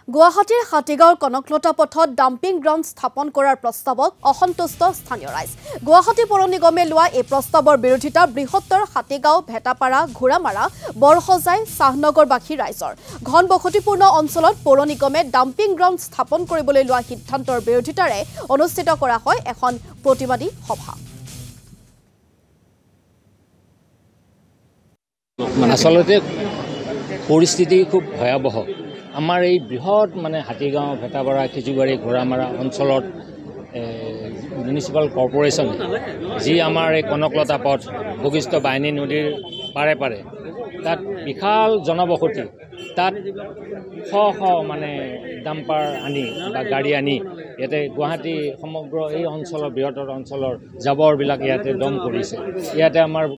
গুৱাহাটীৰ হাতীগাঁৱৰ কনকলতা পথত dumping ground স্থাপন কৰাৰ প্ৰস্তাৱত অসন্তুষ্ট স্থানীয় ৰাইজ। গুৱাহাটী পৌৰ নিগমে লোৱা এই প্ৰস্তাৱৰ বিৰোধিতা বৃহত্তৰ হাতীগাঁও, ভেটাপাৰা, ঘোঁৰামাৰা, বৰসজাই, শাহনগৰবাসী ৰাইজৰ। ঘন বসতিপূৰ্ণ অঞ্চলত পৌৰ নিগমে ডাম্পিং গ্ৰাউণ্ড স্থাপন কৰিবলৈ লোৱা সিদ্ধান্তৰ বিৰোধিতাৰে অনুষ্ঠিত কৰা হয় এখন প্ৰতিবাদী সভা। আচলতে পৰিস্থিতি খুব ভয়াবহ। আমাৰ এই বৃহৎ হাতীগাঁও, ভেটাপাৰা, খিজুবাৰী, ঘোঁৰামাৰা অঞ্চলত মিউনিচিপাল কৰ্পোৰেশ্যনে যি আমাৰ এই কনকলতা পথ বশিষ্ঠ বাহিনী নদীৰ পাৰে পাৰে তাত বিশাল জনবসতি, তাত শ শ ডাম্পাৰ আনি বা গাড়ী আনি ইয়াতে গুৱাহাটী সমগ্ৰ এই অঞ্চলৰ বৃহত্তৰ অঞ্চলৰ জাবৰবিলাক ইয়াতে দম কৰিছে। ইয়াতে আমাৰ